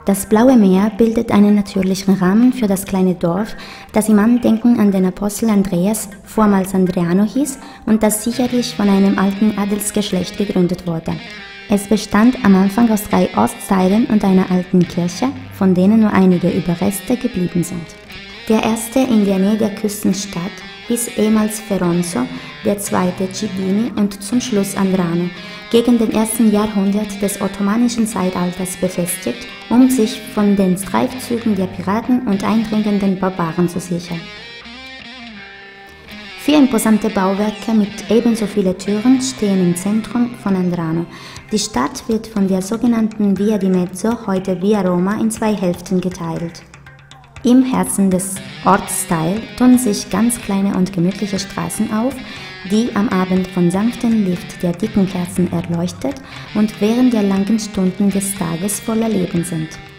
Das Blaue Meer bildet einen natürlichen Rahmen für das kleine Dorf, das im Andenken an den Apostel Andreas, vormals Andreano hieß und das sicherlich von einem alten Adelsgeschlecht gegründet wurde. Es bestand am Anfang aus 3 Ostteilen und einer alten Kirche, von denen nur einige Überreste geblieben sind. Der erste in der Nähe der Küstenstadt hieß ehemals Ferronzo, der zweite Cibini und zum Schluss Andrano, gegen den 1. Jahrhundert des ottomanischen Zeitalters befestigt, um sich von den Streifzügen der Piraten und eindringenden Barbaren zu sichern. 4 imposante Bauwerke mit ebenso vielen Türen stehen im Zentrum von Andrano. Die Stadt wird von der sogenannten Via di Mezzo, heute Via Roma, in 2 Hälften geteilt. Im Herzen des Ortsteils tun sich ganz kleine und gemütliche Straßen auf, die am Abend von sanftem Licht der dicken Kerzen erleuchtet und während der langen Stunden des Tages voller Leben sind.